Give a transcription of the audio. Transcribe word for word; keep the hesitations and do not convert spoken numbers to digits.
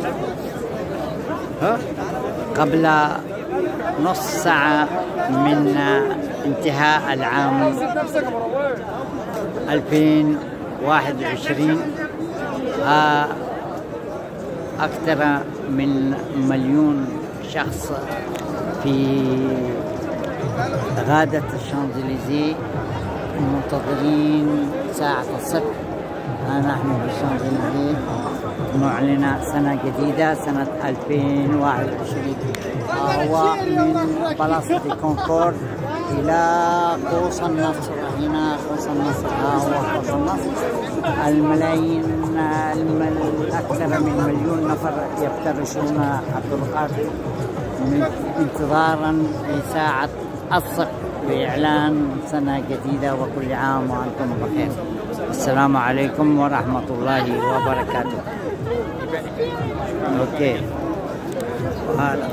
قبل نص ساعة من انتهاء العام ألفين وواحد وعشرين أكثر من مليون شخص في غادة الشانزليزيه منتظرين ساعة الصفر. نحن بالشانزليزيه نعلن سنة جديدة سنة ألفين وواحد وعشرين. هو من بلاصة دي كونكورد إلى قوس النصر. هنا قوس النصر، ها هو قوس النصر. الملايين أكثر من مليون نفر يفترشون الطرقات انتظارا لساعة الصفر بإعلان سنة جديدة، وكل عام وأنتم بخير. السلام عليكم ورحمة الله وبركاته. اوكي هذا